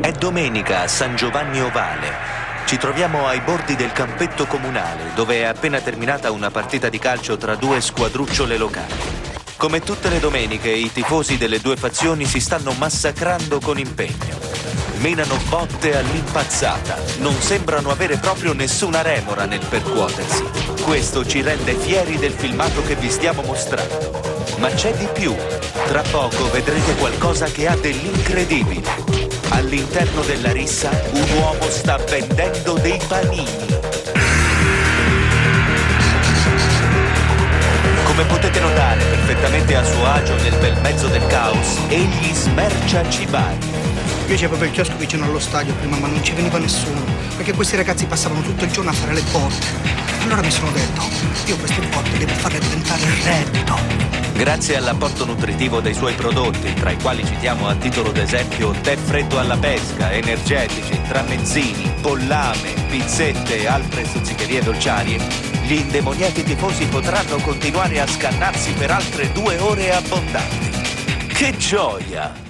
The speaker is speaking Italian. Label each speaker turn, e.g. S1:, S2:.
S1: È domenica a San Giovanni Ovale. Ci troviamo ai bordi del campetto comunale, dove è appena terminata una partita di calcio tra due squadrucciole locali. Come tutte le domeniche, i tifosi delle due fazioni si stanno massacrando con impegno. Menano botte all'impazzata, non sembrano avere proprio nessuna remora nel percuotersi. Questo ci rende fieri del filmato che vi stiamo mostrando. Ma c'è di più. Tra poco vedrete qualcosa che ha dell'incredibile. All'interno della rissa un uomo sta vendendo dei panini. Come potete notare, perfettamente a suo agio nel bel mezzo del caos, egli smercia cibari.
S2: Io c'è proprio il chiosco vicino allo stadio prima, ma non ci veniva nessuno, perché questi ragazzi passavano tutto il giorno a fare le botte. Allora mi sono detto, io queste botte devo farle diventare reddito.
S1: Grazie all'apporto nutritivo dei suoi prodotti, tra i quali citiamo a titolo d'esempio tè freddo alla pesca, energetici, tramezzini, pollame, pizzette e altre stuzzicherie dolciarie, gli indemoniati tifosi potranno continuare a scannarsi per altre 2 ore abbondanti. Che gioia!